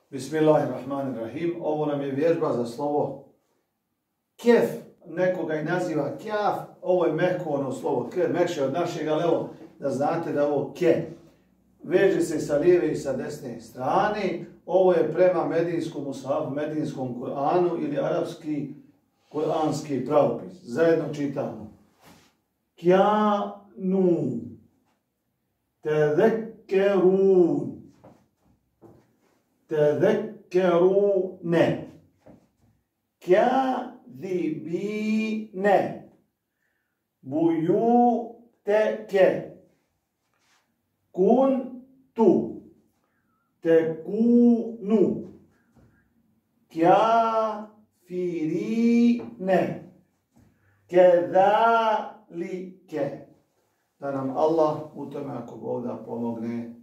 Bismillahirrahmanirrahim. Ovo nam je vježba za slovo kef. Nekoga i naziva kjaf. Ovo je mehko ono slovo k, mekše od našeg, ali evo da znate da ovo ke. Veže se sa lijeve i sa desne strane. Ovo je prema medinskom mushafu, medinskom Kur'anu ili arapski kuranski pravopis. Zajedno čitamo. Kjanu. Tezekkerun. Tezekkerune. Kjazibine. Bujuteke. Kuntu. Tekunu. Kjafirine. Kezalike. Da nam Allah u tome ako Bog da pomogne.